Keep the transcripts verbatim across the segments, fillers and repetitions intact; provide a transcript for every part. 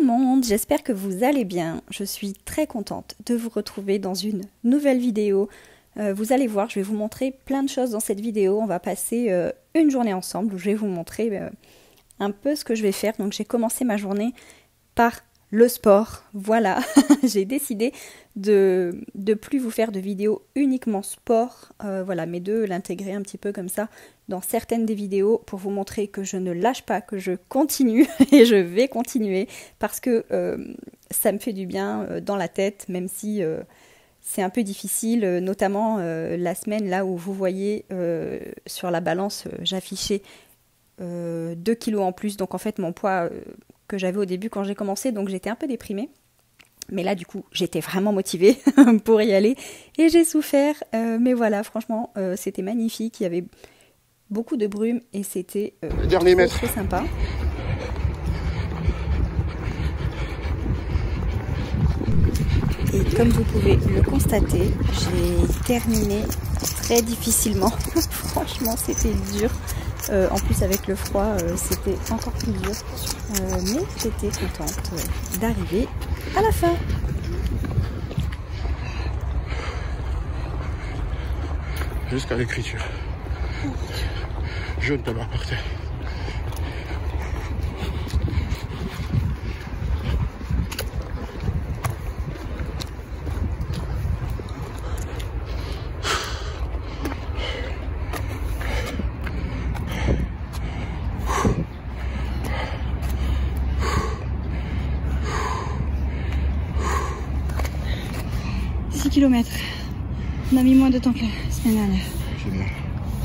monde, j'espère que vous allez bien. Je suis très contente de vous retrouver dans une nouvelle vidéo. Euh, vous allez voir, je vais vous montrer plein de choses dans cette vidéo. On va passer euh, une journée ensemble où je vais vous montrer euh, un peu ce que je vais faire. Donc j'ai commencé ma journée par le sport. Voilà, j'ai décidé de ne plus vous faire de vidéos uniquement sport, euh, voilà, mais de l'intégrer un petit peu comme ça dans certaines des vidéos pour vous montrer que je ne lâche pas, que je continue et je vais continuer parce que euh, ça me fait du bien euh, dans la tête, même si euh, c'est un peu difficile, euh, notamment euh, la semaine là où vous voyez euh, sur la balance, euh, j'affichais euh, deux kilos en plus, donc en fait mon poids euh, que j'avais au début quand j'ai commencé, donc j'étais un peu déprimée. Mais là, du coup, j'étais vraiment motivée pour y aller et j'ai souffert. Euh, mais voilà, franchement, euh, c'était magnifique. Il y avait beaucoup de brume et c'était euh, très, très sympa. Et comme vous pouvez le constater, j'ai terminé très difficilement. Franchement, c'était dur. Euh, en plus, avec le froid, euh, c'était encore plus dur. Euh, mais j'étais contente euh, d'arriver à la fin. Jusqu'à l'écriture. Jaune d'abord par terre. six kilomètres. On a mis moins de temps que la semaine dernière. C'est bien. Ah.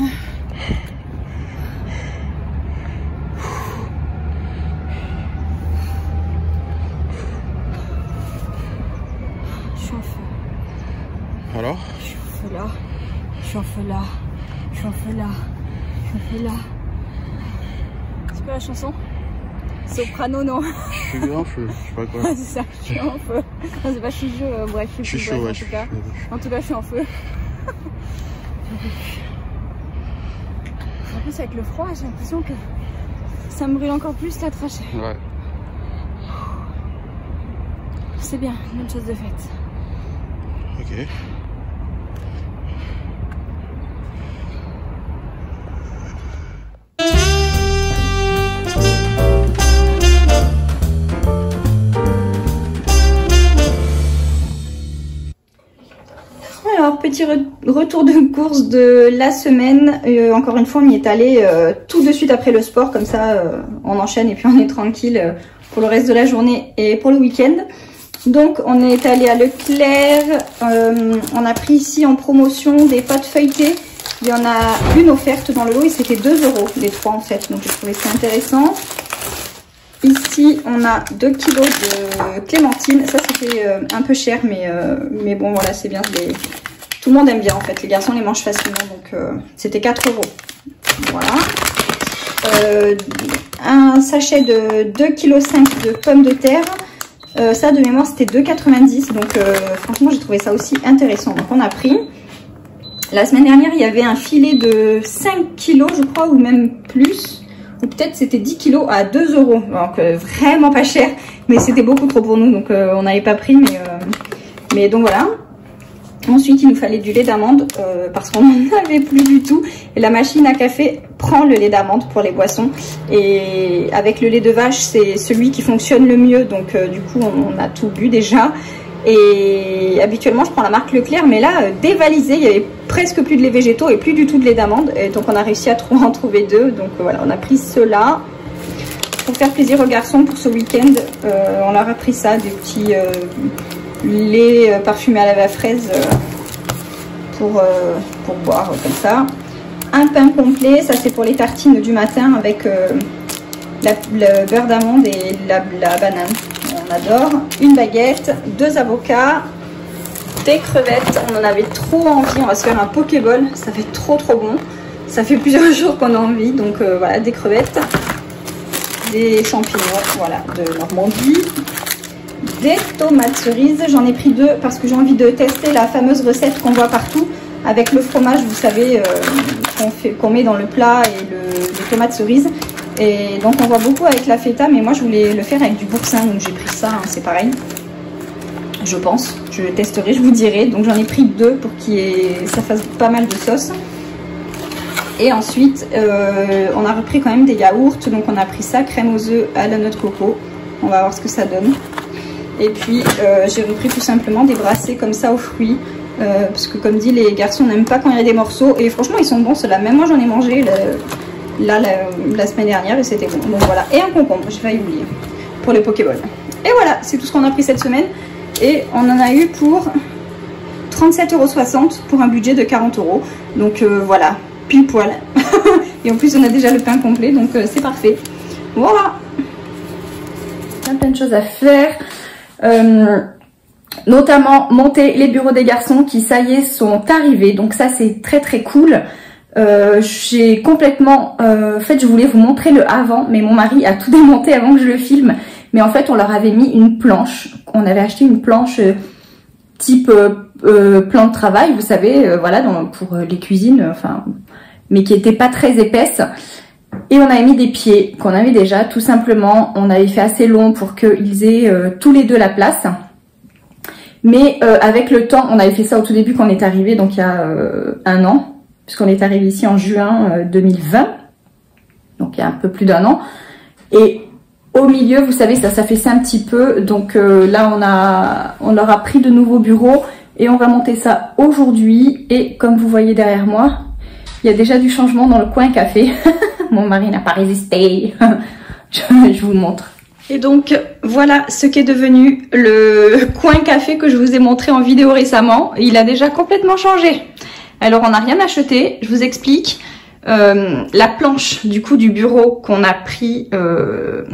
Je suis en feu. Alors? Je suis en feu là. Je suis en feu là. Je suis en feu là. Je suis en feu là. C'est quoi la chanson? Soprano, non? Je suis en feu, je sais pas quoi. C'est ça, je suis en feu. Non, c'est pas je suis chaud, euh, bref, je suis, je suis chaud, bref, ouais, en, je tout suis cas. chaud. En tout cas, je suis en feu. En plus, avec le froid, j'ai l'impression que ça me brûle encore plus la trachée. Ouais. C'est bien, une bonne chose de faite. Ok. Alors, petit re retour de course de la semaine. Euh, encore une fois, on y est allé euh, tout de suite après le sport. Comme ça, euh, on enchaîne et puis on est tranquille euh, pour le reste de la journée et pour le week-end. Donc, on est allé à Leclerc. Euh, on a pris ici en promotion des pâtes feuilletées. Il y en a une offerte dans le lot et c'était deux euros les trois en fait. Donc, j'ai trouvé ça intéressant. Ici, on a deux kilos de clémentine. Ça, c'était euh, un peu cher, mais, euh, mais bon, voilà, c'est bien. Les... Tout le monde aime bien, en fait. Les garçons les mangent facilement, donc euh, c'était quatre euros. Voilà. Euh, un sachet de deux virgule cinq kilos de pommes de terre. Euh, ça, de mémoire, c'était deux quatre-vingt-dix. Donc, euh, franchement, j'ai trouvé ça aussi intéressant. Donc, on a pris. La semaine dernière, il y avait un filet de cinq kilos, je crois, ou même plus. Ou peut-être c'était dix kilos à deux euros. Donc euh, vraiment pas cher. Mais c'était beaucoup trop pour nous. Donc euh, on n'avait pas pris. Mais, euh, mais donc voilà. Ensuite il nous fallait du lait d'amande. Euh, parce qu'on n'en avait plus du tout. Et la machine à café prend le lait d'amande pour les boissons. Et avec le lait de vache c'est celui qui fonctionne le mieux. Donc euh, du coup on, on a tout bu déjà. Et habituellement je prends la marque Leclerc. Mais là euh, dévalisé. Il y avait presque plus de lait végétaux et plus du tout de lait d'amande. Et donc on a réussi à en trouver deux. Donc voilà, on a pris ceux-là. Pour faire plaisir aux garçons pour ce week-end, euh, on leur a pris ça, des petits euh, laits parfumés à la fraise euh, pour, euh, pour boire euh, comme ça. Un pain complet, ça c'est pour les tartines du matin avec euh, la, le beurre d'amande et la, la banane. On adore. Une baguette, deux avocats. Des crevettes, on en avait trop envie, on va se faire un pokéball, ça fait trop trop bon. Ça fait plusieurs jours qu'on a envie, donc euh, voilà, des crevettes, des champignons, voilà, de Normandie, des tomates cerises, j'en ai pris deux parce que j'ai envie de tester la fameuse recette qu'on voit partout avec le fromage, vous savez, euh, qu'on fait, qu'on met dans le plat et le, les tomates cerises. Et donc on voit beaucoup avec la feta, mais moi je voulais le faire avec du boursin, donc j'ai pris ça, hein, c'est pareil. Je pense, je testerai, je vous dirai. Donc j'en ai pris deux pour que ça fasse pas mal de sauce. Et ensuite, euh, on a repris quand même des yaourts. Donc on a pris ça, crème aux œufs à la noix de coco. On va voir ce que ça donne. Et puis euh, j'ai repris tout simplement des brassés comme ça aux fruits. Euh, parce que comme dit, les garçons n'aiment pas quand il y a des morceaux. Et franchement, ils sont bons ceux-là. Même moi j'en ai mangé le, là la, la semaine dernière et c'était bon. Donc voilà. Et un concombre, j'ai failli oublier, pour les Pokéballs. Et voilà, c'est tout ce qu'on a pris cette semaine. Et on en a eu pour trente-sept euros soixante pour un budget de quarante euros. Donc euh, voilà, pile poil. Et en plus on a déjà le pain complet, donc euh, c'est parfait. Voilà. Plein, plein de choses à faire. Euh, notamment monter les bureaux des garçons qui ça y est sont arrivés. Donc ça c'est très très cool. Euh, j'ai complètement... Euh, en fait je voulais vous montrer le avant, mais mon mari a tout démonté avant que je le filme. Mais en fait, on leur avait mis une planche. On avait acheté une planche euh, type euh, euh, plan de travail, vous savez, euh, voilà, dans, pour euh, les cuisines, euh, enfin, mais qui était pas très épaisse. Et on avait mis des pieds qu'on avait déjà, tout simplement. On avait fait assez long pour qu'ils aient euh, tous les deux la place. Mais euh, avec le temps, on avait fait ça au tout début quand on est arrivé, donc il y a euh, un an, puisqu'on est arrivé ici en juin euh, deux mille vingt, donc il y a un peu plus d'un an. Et au milieu, vous savez, ça s'affaissait un petit peu. Donc euh, là, on a, on leur a pris de nouveaux bureaux et on va monter ça aujourd'hui. Et comme vous voyez derrière moi, il y a déjà du changement dans le coin café. Mon mari n'a pas résisté. je, je vous montre. Et donc, voilà ce qu'est devenu le coin café que je vous ai montré en vidéo récemment. Il a déjà complètement changé. Alors, on n'a rien acheté. Je vous explique. Euh, la planche du coup du bureau qu'on a pris... Euh,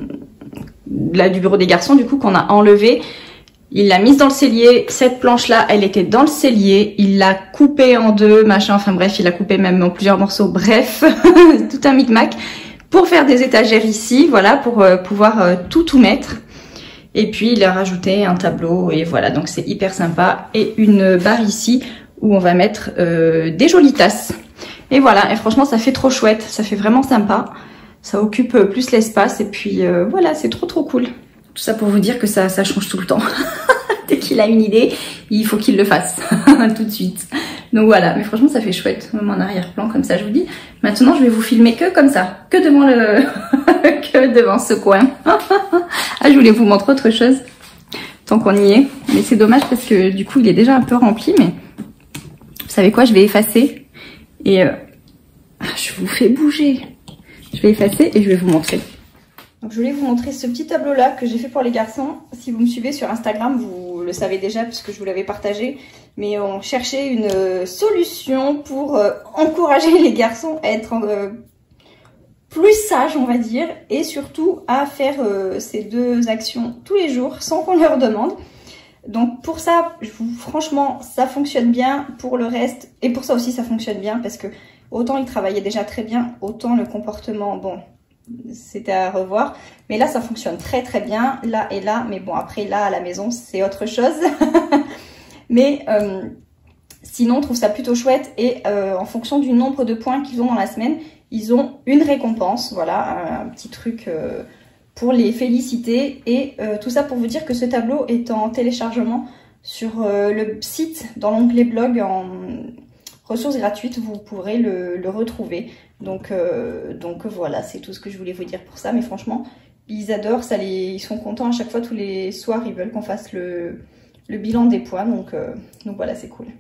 là du bureau des garçons du coup qu'on a enlevé, il l'a mise dans le cellier. Cette planche là elle était dans le cellier, il l'a coupée en deux, machin, enfin bref, il l'a coupée même en plusieurs morceaux, bref, tout un micmac pour faire des étagères ici, voilà, pour euh, pouvoir euh, tout tout mettre. Et puis il a rajouté un tableau et voilà, donc c'est hyper sympa. Et une barre ici où on va mettre euh, des jolies tasses. Et voilà, et franchement ça fait trop chouette, ça fait vraiment sympa. Ça occupe plus l'espace et puis euh, voilà, c'est trop trop cool. Tout ça pour vous dire que ça, ça change tout le temps. Dès qu'il a une idée, il faut qu'il le fasse tout de suite. Donc voilà, mais franchement ça fait chouette, même en arrière-plan comme ça je vous dis. Maintenant je vais vous filmer que comme ça, que devant le, que devant ce coin. Ah je voulais vous montrer autre chose, tant qu'on y est. Mais c'est dommage parce que du coup il est déjà un peu rempli, mais vous savez quoi, je vais effacer et euh... je vous fais bouger. Je vais effacer et je vais vous montrer. Donc je voulais vous montrer ce petit tableau là que j'ai fait pour les garçons. Si vous me suivez sur Instagram, vous le savez déjà puisque je vous l'avais partagé. Mais on cherchait une solution pour euh, encourager les garçons à être euh, plus sages, on va dire. Et surtout à faire euh, ces deux actions tous les jours sans qu'on leur demande. Donc pour ça, je vous, franchement, ça fonctionne bien. Pour le reste, et pour ça aussi ça fonctionne bien parce que autant il travaillait déjà très bien, autant le comportement, bon, c'était à revoir. Mais là, ça fonctionne très très bien, là et là. Mais bon, après, là, à la maison, c'est autre chose. Mais euh, sinon, on trouve ça plutôt chouette. Et euh, en fonction du nombre de points qu'ils ont dans la semaine, ils ont une récompense. Voilà, un, un petit truc euh, pour les féliciter. Et euh, tout ça pour vous dire que ce tableau est en téléchargement sur euh, le site, dans l'onglet blog, en... ressources gratuites, vous pourrez le, le retrouver. Donc, euh, donc voilà, c'est tout ce que je voulais vous dire pour ça. Mais franchement, ils adorent, ça les, ils sont contents à chaque fois, tous les soirs, ils veulent qu'on fasse le, le bilan des points. Donc, euh, donc voilà, c'est cool.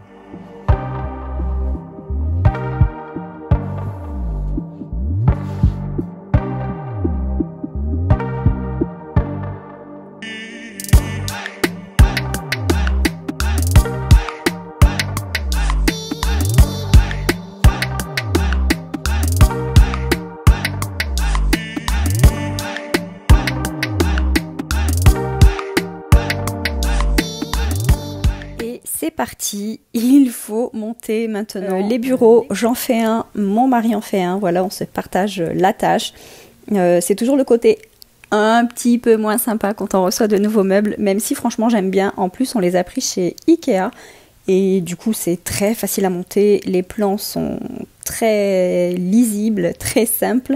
C'est parti, il faut monter maintenant euh, les bureaux. J'en fais un, mon mari en fait un. Voilà, on se partage la tâche. Euh, c'est toujours le côté un petit peu moins sympa quand on reçoit de nouveaux meubles, même si franchement j'aime bien. En plus, on les a pris chez Ikea et du coup c'est très facile à monter. Les plans sont très lisibles, très simples.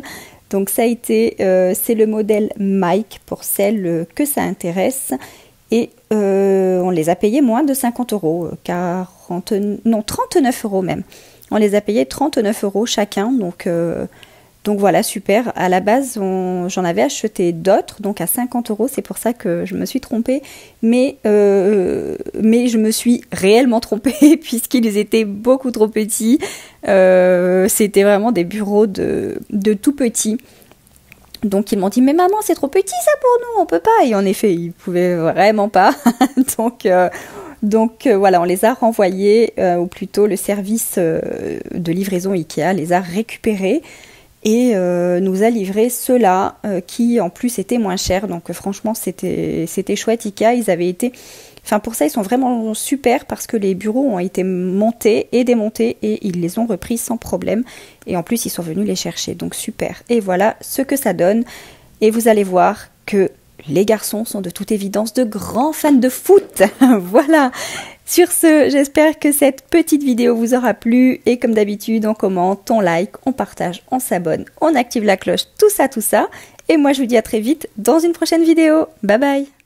Donc ça a été, euh, c'est le modèle Mike pour celles que ça intéresse. Et euh, on les a payés moins de cinquante euros, quarante, non trente-neuf euros même. On les a payés trente-neuf euros chacun, donc, euh, donc voilà, super. À la base, j'en avais acheté d'autres, donc à cinquante euros, c'est pour ça que je me suis trompée. Mais, euh, mais je me suis réellement trompée, puisqu'ils étaient beaucoup trop petits. Euh, C'était vraiment des bureaux de, de tout petits. Donc ils m'ont dit mais maman c'est trop petit ça pour nous, on peut pas. Et en effet ils pouvaient vraiment pas. donc euh, donc euh, voilà, on les a renvoyés, euh, ou plutôt le service euh, de livraison Ikea les a récupérés et euh, nous a livré ceux-là euh, qui en plus étaient moins chers. Donc euh, franchement c'était c'était chouette. Ikea, ils avaient été, enfin pour ça ils sont vraiment super parce que les bureaux ont été montés et démontés et ils les ont repris sans problème. Et en plus, ils sont venus les chercher, donc super. Et voilà ce que ça donne. Et vous allez voir que les garçons sont de toute évidence de grands fans de foot. Voilà. Sur ce, j'espère que cette petite vidéo vous aura plu. Et comme d'habitude, on commente, on like, on partage, on s'abonne, on active la cloche, tout ça, tout ça. Et moi, je vous dis à très vite dans une prochaine vidéo. Bye bye.